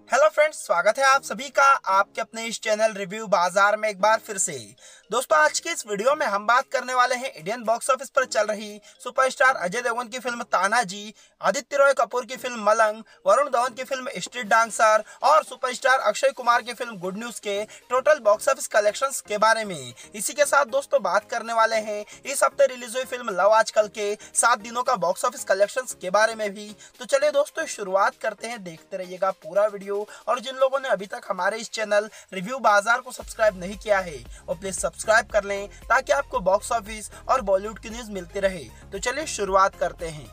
Hello friends, स्वागत है आप सभी का आपके अपने इस चैनल रिव्यू बाजार में एक बार फिर से। दोस्तों, आज की इस वीडियो में हम बात करने वाले हैं इंडियन बॉक्स ऑफिस पर चल रही सुपरस्टार अजय देवगन की फिल्म तानाजी, आदित्य रॉय कपूर की फिल्म मलंग, वरुण धवन की फिल्म स्ट्रीट डांसर और सुपरस्टार अक्षय कुमार की फिल्म गुड न्यूज के टोटल बॉक्स ऑफिस कलेक्शंस के बारे में। इसी के साथ दोस्तों बात करने वाले हैं इस हफ्ते रिलीज हुई फिल्म लव आजकल के 7 दिनों का बॉक्स ऑफिस कलेक्शंस के बारे में भी। तो चलिए दोस्तों शुरुआत करते हैं, देखते रहिएगा पूरा वीडियो। और जिन लोगों ने अभी तक हमारे इस चैनल रिव्यू बाजार को सब्सक्राइब नहीं किया है वो प्लीज सब्सक्राइब कर लें ताकि आपको बॉक्स ऑफिस और बॉलीवुड की न्यूज मिलती रहे। तो चलिए शुरुआत करते हैं।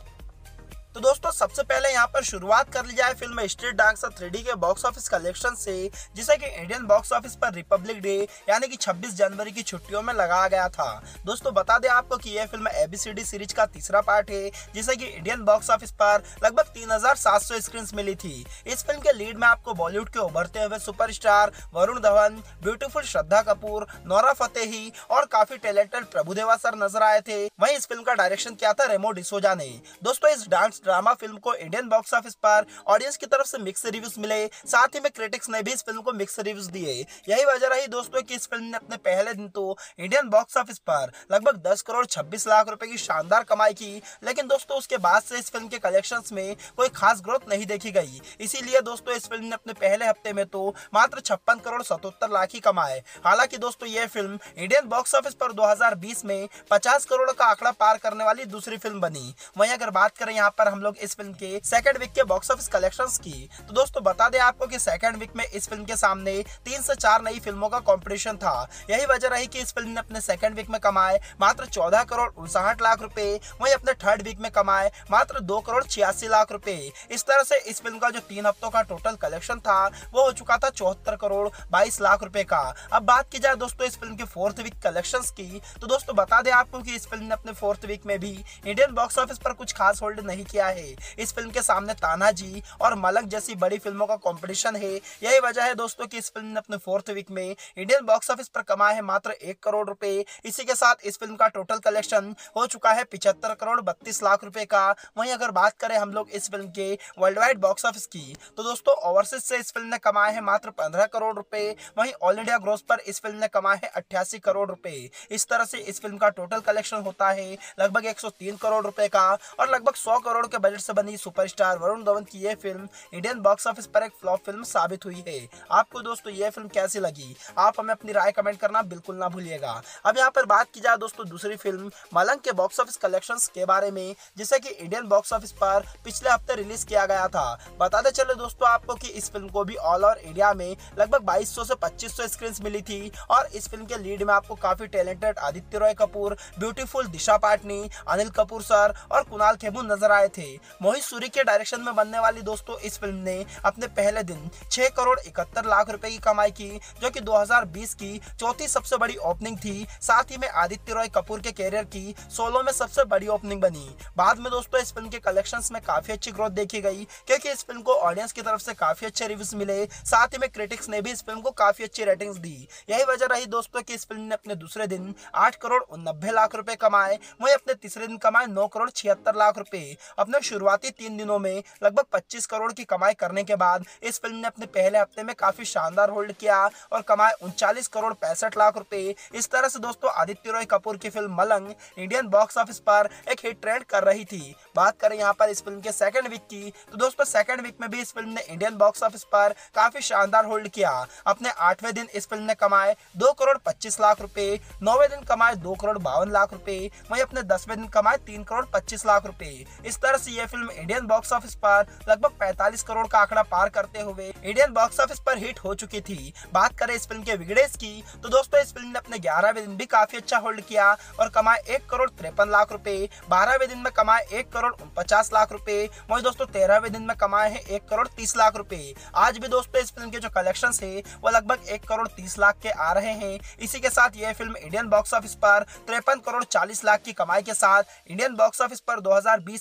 तो दोस्तों सबसे पहले यहाँ पर शुरुआत कर ली जाए फिल्म स्ट्रीट डांसर 3D के बॉक्स ऑफिस कलेक्शन से, जिसे कि इंडियन बॉक्स ऑफिस पर रिपब्लिक डे यानी कि 26 जनवरी की छुट्टियों में लगाया गया था। दोस्तों बता दें आपको कि यह फिल्म ABCD सीरीज का तीसरा पार्ट है, जिसे कि इंडियन बॉक्स ऑफिस पर लगभग 3700 स्क्रीन मिली थी। इस फिल्म के लीड में आपको बॉलीवुड के उभरते हुए सुपरस्टार वरुण धवन, ब्यूटीफुल श्रद्धा कपूर, नोरा फतेही और काफी टैलेंटेड प्रभुदेवा सर नजर आए थे। वहीं इस फिल्म का डायरेक्शन किया था रेमो डिसोजा ने। दोस्तों इस डांस ड्रामा फिल्म को इंडियन बॉक्स ऑफिस पर ऑडियंस की तरफ से मिक्स रिव्यूज मिले, साथ ही में क्रिटिक्स ने भी इस फिल्म को मिक्स रिव्यूज दिए। यही वजह रही दोस्तों कि इस फिल्म ने अपने पहले दिन तो इंडियन बॉक्स ऑफिस पर लगभग 10 करोड़ 26 लाख रुपए की शानदार कमाई की, लेकिन दोस्तों उसके बाद से इस फिल्म के कलेक्शंस में कोई खास ग्रोथ नहीं देखी गई। इसीलिए दोस्तों इस फिल्म ने अपने पहले हफ्ते में तो मात्र 56 करोड़ 77 लाख ही कमाए। हालांकि दोस्तों यह फिल्म इंडियन बॉक्स ऑफिस पर 2020 में 50 करोड़ का आंकड़ा पार करने वाली दूसरी फिल्म बनी। वहीं अगर बात करें यहाँ पर हम लोग इस फिल्म के सेकंड वीक के बॉक्स ऑफिस कलेक्शंस की, तो दोस्तों बता दें आपको कि सेकंड वीक में इस फिल्म के सामने 3 से 4 नई फिल्मों का कंपटीशन था। यही वजह रही कि इस फिल्म ने अपने सेकंड वीक में कमाए मात्र 14 करोड़ 59 लाख रुपए। वहीं अपने थर्ड वीक में कमाए मात्र 2 करोड़ 86 लाख रुपए। इस तरह से इस फिल्म का जो 3 हफ्तों का टोटल कलेक्शन था वो हो चुका था 74 करोड़ 22 लाख रुपए का। अब बात की जाए दोस्तों इस फिल्म के फोर्थ वीक कलेक्शंस की, तो दोस्तों बता दें आपको कि इस फिल्म ने अपने फोर्थ वीक में भी इंडियन बॉक्स ऑफिस पर कुछ खास होल्ड नहीं किया है। इस फिल्म के सामने तानाजी और मलंग जैसी बड़ी फिल्मों का कंपटीशन है। यही वजह है दोस्तों कि इस फिल्म ने अपने फोर्थ वीक में इंडियन बॉक्स ऑफिस पर कमाए है मात्र 1 करोड़ रुपए। इसी के साथ इस फिल्म का टोटल कलेक्शन हो चुका है 75 करोड़ 32 लाख रुपए का। वहीं अगर बात करें हम लोग इस फिल्म के वर्ल्ड वाइड बॉक्स ऑफिस की, तो दोस्तों ओवरसीज से इस फिल्म ने कमाए हैं मात्र 15 करोड़ रुपए। वहीं ऑल इंडिया ग्रोस पर इस फिल्म ने कमाए हैं 88 करोड़ रुपए। इस तरह से इस फिल्म का टोटल कलेक्शन होता है लगभग 103 करोड़ रुपए का। और लगभग 100 करोड़ के बजट से बनी सुपरस्टार वरुण धवन की यह फिल्म इंडियन बॉक्स ऑफिस पर एक फ्लॉप फिल्म साबित हुई है। आपको दोस्तों यह फिल्म कैसी लगी, आप हमें अपनी राय कमेंट करना बिल्कुल ना भूलिएगा। अब यहाँ पर बात की जाए दोस्तों दूसरी फिल्म मलंग के बॉक्स ऑफिस कलेक्शंस के बारे में, जिसे कि इंडियन बॉक्स ऑफिस पर पिछले हफ्ते रिलीज किया गया था। बताते चले दोस्तों आपको कि इस फिल्म को भी ऑल ओवर इंडिया में लगभग 2200 से 2500 स्क्रीन मिली थी। और इस फिल्म के लीड में आपको काफी talented Aditya Roy Kapur, beautiful Disha Patani, Anil Kapoor sir और कुणाल खेमू नजर आए थे। मोहित सूरी के डायरेक्शन में बनने वाली दोस्तों इस फिल्म ने अपने पहले दिन 6 करोड़ 71 लाख रुपए की कमाई की, जो कि 2020 की चौथी सबसे बड़ी ओपनिंग थी। साथ ही में आदित्य रॉय कपूर के कैरियर की सोलो में सबसे बड़ी ओपनिंग बनी। बाद में दोस्तों इस फिल्म के कलेक्शंस में काफी अच्छी ग्रोथ देखी गई, क्योंकि इस फिल्म को ऑडियंस की तरफ से काफी अच्छे रिव्यूज मिले। साथ ही में क्रिटिक्स ने भी इस फिल्म को काफी अच्छी रेटिंग्स दी। यही वजह रही दोस्तों कि इस फिल्म ने अपने दूसरे दिन 8 करोड़ 89 लाख रुपए कमाए। वहीं अपने तीसरे दिन कमाए 9 करोड़ 76 लाख रुपए। अपने शुरुआती 3 दिनों में लगभग 25 करोड़ की कमाई करने के बाद इस फिल्म ने अपने पहले हफ्ते में काफी शानदार होल्ड किया और कमाए 39 करोड़ 65 लाख रुपए। इस तरह से दोस्तों आदित्य रॉय कपूर की film Malang Indian box office पर एक हिट ट्रेंड कर रही थी। बात करें यहाँ पर इस फिल्म के सेकंड वीक की, तो दोस्तों सेकंड वीक में भी इस फिल्म ने इंडियन बॉक्स ऑफिस पर काफी शानदार होल्ड किया। अपने 8वें दिन इस फिल्म ने कमाए 2 करोड़ 25 लाख रुपए, 9वें दिन कमाए 2 करोड़ 52 लाख रुपए, वहीं अपने 10वें दिन कमाए 3 करोड़ 25 लाख रुपए। इस तरह से यह फिल्म इंडियन बॉक्स ऑफिस पर लगभग 45 करोड़ का आंकड़ा पार करते हुए इंडियन बॉक्स ऑफिस पर हिट हो चुकी थी। बात करें इस फिल्म के वीकडेज की, तो दोस्तों इस फिल्म ने अपने 11वें दिन भी काफी अच्छा होल्ड किया और कमाए 1 करोड़ 53 लाख रुपए। 12वें दिन में कमाए 1 करोड़ 49 लाख रुपए। वहीं दोस्तों 13वें दिन में कमाए हैं 1 करोड़ 30 लाख रुपए। आज भी दोस्तों इस फिल्म के जो कलेक्शन है वो लगभग 1 करोड़ 30 लाख के आ रहे हैं। इसी के साथ यह फिल्म इंडियन बॉक्स ऑफिस पर 53 करोड़ 40 लाख की कमाई के साथ इंडियन बॉक्स ऑफिस पर 2020 में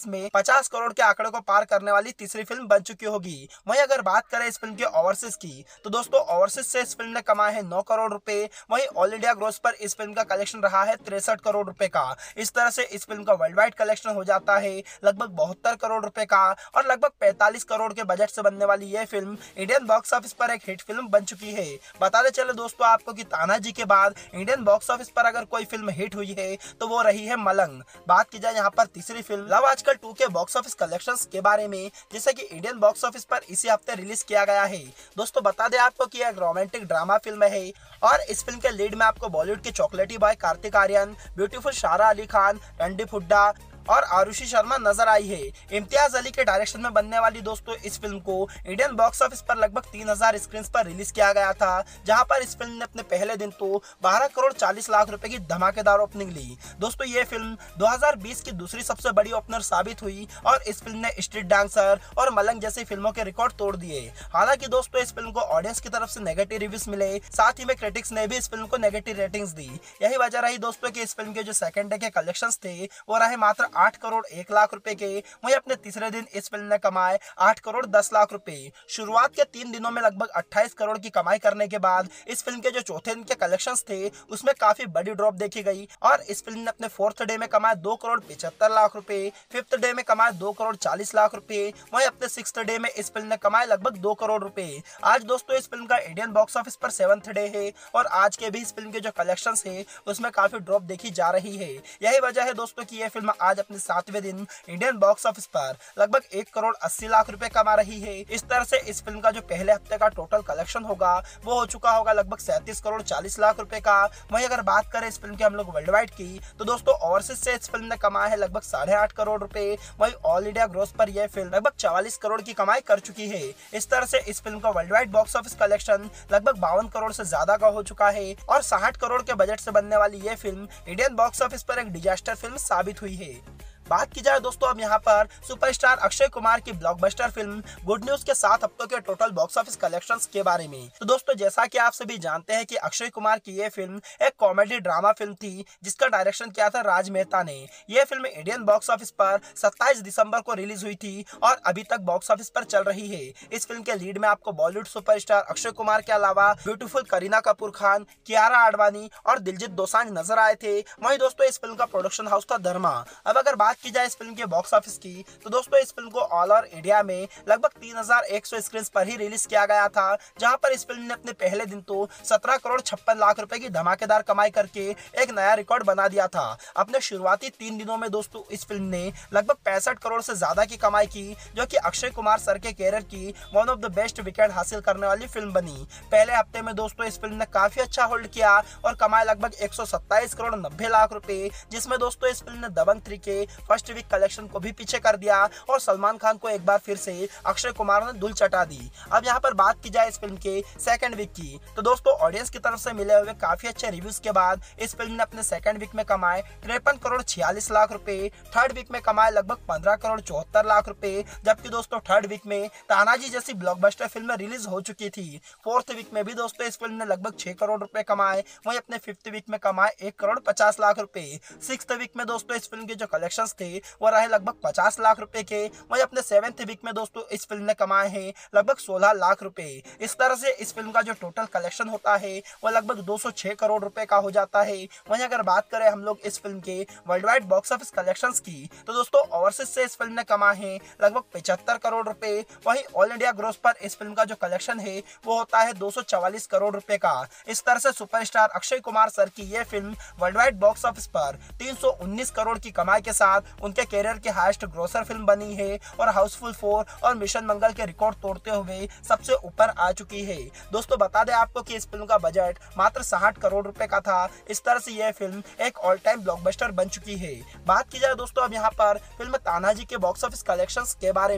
50 करोड़ के आंकड़े को पार करने वाली तीसरी फिल्म बन चुकी होगी। वहीं अगर बात करें इस फिल्म के ओवरसीज की, तो दोस्तों ओवरसीज से इस फिल्म ने कमाए हैं 9 करोड़ रुपए। वहीं ऑल इंडिया ग्रोस पर इस फिल्म का कलेक्शन रहा है 63 करोड़ रुपए का। इस तरह से इस फिल्म का वर्ल्ड वाइड कलेक्शन हो जाता है लगभग 72 करोड़ रुपए का, और लगभग 45 करोड़ के बजट से बनने वाली यह फिल्म इंडियन बॉक्स ऑफिस पर एक हिट फिल्म बन चुकी है। बताते चले दोस्तों आपको कि तानाजी के बाद इंडियन बॉक्स ऑफिस पर अगर कोई फिल्म हिट हुई है तो वो रही है मलंग। बात की जाए यहाँ पर तीसरी फिल्म लव आजकल 2 के बॉक्स ऑफिस कलेक्शंस के बारे में, जिसे कि इंडियन बॉक्स ऑफिस पर इसी हफ्ते रिलीज किया गया है। दोस्तों बता दें आपको कि एक रोमांटिक ड्रामा फिल्म है, और इस फिल्म के लीड में आपको बॉलीवुड के चॉकलेटी बॉय कार्तिक आर्यन, ब्यूटीफुल सारा अली खान, रणदीप हुड्डा और आरुषि शर्मा नजर आई है। इम्तियाज अली के डायरेक्शन में बनने वाली दोस्तों इस फिल्म को इंडियन बॉक्स ऑफिस पर लगभग 3000 स्क्रीन पर रिलीज किया गया था, जहां पर इस फिल्म ने अपने पहले दिन तो 12 करोड़ 40 लाख रुपए की धमाकेदार ओपनिंग ली। दोस्तों ये फिल्म 2020 की दूसरी सबसे बड़ी ओपनर साबित हुई, और इस फिल्म ने स्ट्रीट डांसर और मलंग जैसी फिल्मों के रिकॉर्ड तोड़ दिए। हालांकि दोस्तों इस फिल्म को ऑडियंस की तरफ से नेगेटिव रिव्यूज मिले, साथ ही में क्रिटिक्स ने भी इस फिल्म को नेगेटिव रेटिंग्स दी। यही वजह रही दोस्तों कि इस फिल्म के जो सेकंड डे के कलेक्शंस थे वो रहे मात्र 8 करोड़ 1 लाख रुपए के। वहीं अपने तीसरे दिन इस फिल्म ने कमाए 8 करोड़ 10 लाख रुपए। शुरुआत के 3 दिनों में लगभग 28 करोड़ की कमाई करने के बाद इस फिल्म के जो चौथे दिन के कलेक्शंस थे उसमें काफी बड़ी ड्रॉप देखी गई, और इस फिल्म ने अपने फोर्थ डे में कमाए 2 करोड़ 75 लाख रुपए, फिफ्थ डे में कमाए 2 करोड़ 40 लाख रुपए। वहीं अपने सिक्स्थ डे में इस फिल्म ने कमाए लगभग 2 करोड़ रुपए। आज दोस्तों इस फिल्म का इंडियन बॉक्स ऑफिस पर 7th डे है, और आज के भी इस फिल्म के जो कलेक्शंस है उसमें काफी ड्रॉप देखी जा रही है। यही वजह है दोस्तों कि यह फिल्म आज अपने 7वें दिन इंडियन बॉक्स ऑफिस पर लगभग 1 करोड़ 80 लाख रुपए कमा रही है। इस तरह से इस फिल्म का जो पहले हफ्ते का टोटल कलेक्शन होगा वो हो चुका होगा लगभग 37 करोड़ 40 लाख रुपए का। वहीं अगर बात करें इस फिल्म की हम लोग वर्ल्ड वाइड की, तो दोस्तों ओवरसीज से इस फिल्म ने कमाया है लगभग 8.5 करोड़ रुपए। वहीं ऑल इंडिया ग्रोस पर यह फिल्म लगभग 44 करोड़ की कमाई कर चुकी है। इस तरह से इस फिल्म का world wide box office collection लगभग 52 करोड़ से ज्यादा का हो चुका है, और 60 करोड़ के बजट से बनने वाली यह फिल्म इंडियन बॉक्स ऑफिस पर एक डिजास्टर फिल्म साबित हुई है। बात की जाए दोस्तों अब यहाँ पर सुपरस्टार अक्षय कुमार की ब्लॉकबस्टर फिल्म गुड न्यूज के 7 हफ्तों के टोटल बॉक्स ऑफिस कलेक्शंस के बारे में। तो दोस्तों जैसा कि आप सभी जानते हैं कि अक्षय कुमार की ये फिल्म एक कॉमेडी ड्रामा फिल्म थी, जिसका डायरेक्शन किया था राज मेहता ने। यह फिल्म इंडियन बॉक्स ऑफिस पर 27 दिसंबर को रिलीज हुई थी, और अभी तक बॉक्स ऑफिस पर चल रही है। इस फिल्म के लीड में आपको बॉलीवुड सुपरस्टार अक्षय कुमार के अलावा ब्यूटीफुल करीना कपूर खान, कियारा आडवाणी और दिलजीत दोसांझ नजर आए थे। वहीं दोस्तों इस फिल्म का प्रोडक्शन हाउस था धर्मा। अब अगर बात की जाए इस फिल्म के बॉक्स ऑफिस की, तो दोस्तों इस फिल्म को ऑल ओवर इंडिया में लगभग 3100 स्क्रीन पर ही रिलीज किया गया था, जहां पर इस फिल्म ने अपने पहले दिन तो 17 करोड़ 56 लाख रुपए की धमाकेदार कमाई करके एक नया रिकॉर्ड बना दिया था। अपने शुरुआती 3 दिनों में दोस्तों इस फिल्म ने लगभग 65 करोड़ से ज्यादा की कमाई की, जो कि अक्षय कुमार सर के कैरियर की one of the best wicket हासिल करने वाली फिल्म बनी। पहले हफ्ते में दोस्तों इस फिल्म ने काफी अच्छा होल्ड किया और कमाए लगभग 127 करोड़ 90 लाख रुपए, जिसमें दोस्तों इस फिल्म ने दबंग 3 के फर्स्ट वीक कलेक्शन को भी पीछे कर दिया, और सलमान खान को एक बार फिर से अक्षय कुमार ने धूल चटा दी। अब यहाँ पर बात की जाए इस फिल्म के सेकंड वीक की, तो दोस्तों ऑडियंस की तरफ से मिले हुए काफी अच्छे रिव्यूज के बाद इस फिल्म ने अपने सेकंड वीक में कमाए 53 करोड़ 46 लाख रुपए, थर्ड वीक में कमाए लगभग 15 करोड़ 74 लाख रुपए, जबकि दोस्तों थर्ड वीक में तानाजी जैसी ब्लॉकबस्टर फिल्म रिलीज हो चुकी थी। फोर्थ वीक में भी दोस्तों इस फिल्म ने लगभग 6 करोड़ रुपए कमाए, वहीं अपने फिफ्थ वीक में कमाए 1 करोड़ 50 लाख रुपए। सिक्स्थ वीक में दोस्तों इस फिल्म के जो कलेक्शंस थे वो रहे लगभग 50 लाख रुपए के। वहीं अपने 7th वीक में दोस्तों इस फिल्म ने कमाए हैं लगभग 16 लाख रुपए। इस तरह से इस फिल्म का जो टोटल कलेक्शन होता है वो लगभग 206 करोड़ रुपए का हो जाता है। वहीं अगर बात करें हम लोग इस फिल्म के world wide box office collections की, तो दोस्तों ओवरसीज से इस फिल्म ने कमाए हैं लगभग 75 करोड़ रुपए। वहीं ऑल इंडिया ग्रोस पर इस फिल्म का जो कलेक्शन है वो होता है 244 करोड़ रुपए का। इस तरह से सुपरस्टार अक्षय कुमार सर की यह film world wide box office पर 319 करोड़ की कमाई के साथ उनके कैरियर के हाईएस्ट ग्रोसर फिल्म बनी है, और हाउसफुल 4 और मिशन मंगल के रिकॉर्ड तोड़ते हुए सबसे ऊपर आ चुकी है। दोस्तों बता दें आपको कि इस फिल्म का बजट मात्र 60 करोड़ रुपए का था। इस तरह से यह फिल्म एक ऑल टाइम ब्लॉकबस्टर बन चुकी है। बात की जाए दोस्तों अब यहाँ पर फिल्म तानाजी के बॉक्स ऑफिस कलेक्शंस के बारे में,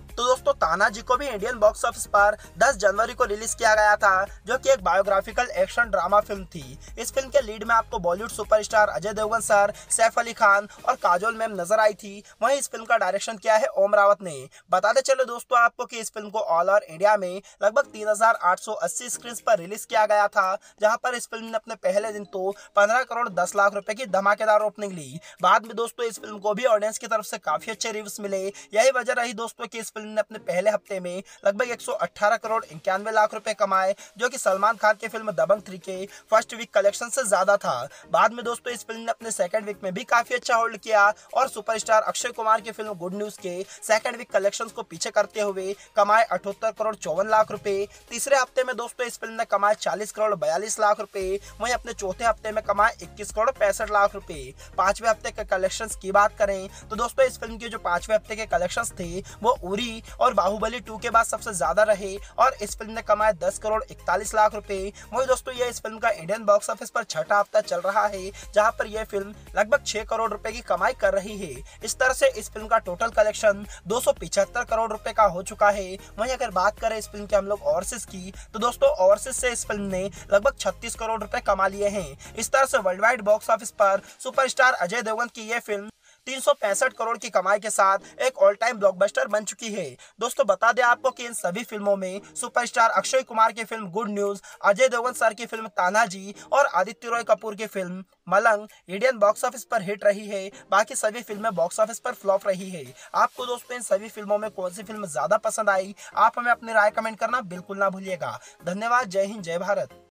तो दोस्तों तानाजी को भी इंडियन बॉक्स ऑफिस पर 10 जनवरी को रिलीज किया गया था, जो कि एक बायोग्राफिकल एक्शन ड्रामा फिल्म थी। इस फिल्म के लीड में आपको Bollywood superstar Ajay Devgn sir, Saif Ali Khan और काजोल मैम नजर आई थी। वहीं इस फिल्म का डायरेक्शन किया है ओम रावत ने। बताते चलो दोस्तों आपको कि इस फिल्म को ऑल ओवर इंडिया में लगभग 3880 स्क्रीन पर रिलीज किया गया था, जहां पर इस फिल्म ने अपने पहले दिन तो 15 करोड़ 10 लाख रुपए की धमाकेदार ओपनिंग ली। बाद में दोस्तों इस फिल्म को भी ऑडियंस की तरफ से काफी अच्छे रिव्यूज मिले। यही वजह रही दोस्तों कि इस फिल्म ने अपने पहले हफ्ते में लगभग 118 करोड़ 91 लाख रुपए कमाए, जो कि सलमान खान की फिल्म दबंग 3 के फर्स्ट वीक कलेक्शन से ज्यादा था। बाद में दोस्तों इस फिल्म ने अपने सेकंड वीक में भी काफी अच्छा होल्ड किया और सुपरस्टार अक्षय कुमार की फिल्म गुड न्यूज के सेकंड वीक कलेक्शन को पीछे करते हुए कमाए 78 करोड़ 54 लाख रुपए। तीसरे हफ्ते में दोस्तों इस फिल्म ने कमाए 40 करोड़ 42 लाख रुपए। वहीं अपने चौथे हफ्ते में कमाए 21 करोड़ 65 लाख रुपए। पांचवें हफ्ते के कलेक्शंस की बात करें तो दोस्तों इस फिल्म के जो पांचवें हफ्ते के कलेक्शंस थे वो उरी और बाहुबली 2 के बाद सबसे ज्यादा रहे और इस फिल्म ने कमाए 10 करोड़ 41 लाख रुपए। वही दोस्तों ये इस फिल्म का इंडियन बॉक्स ऑफिस पर छठा हफ्ता चल रहा है, जहां पर यह फिल्म लगभग 6 करोड़ रुपए की कमाई कर रही है। इस तरह से इस फिल्म का टोटल कलेक्शन 275 करोड़ रुपए का हो चुका है। वहीं अगर बात करें इस फिल्म के हम लोग ओवरसीज की तो दोस्तों ओवरसीज से इस फिल्म ने लगभग 36 करोड़ रुपए कमा लिए हैं। इस तरह से वर्ल्ड वाइड बॉक्स ऑफिस पर सुपरस्टार अजय देवगन की यह फिल्म 365 करोड़ की कमाई के साथ एक ऑल टाइम ब्लॉकबस्टर बन चुकी है। दोस्तों बता दें आपको कि इन सभी फिल्मों में सुपरस्टार अक्षय कुमार की film Good News, Ajay Devgn sir की फिल्म तानाजी और आदित्य रॉय कपूर की film Malang Indian box office पर हिट रही है। बाकी सभी फिल्में बॉक्स ऑफिस पर फ्लॉप रही है। आपको दोस्तों इन सभी फिल्मों में कौन सी फिल्म ज्यादा पसंद आई, आप हमें अपनी राय कमेंट करना बिल्कुल ना भूलिएगा। धन्यवाद। जय हिंद, जय भारत।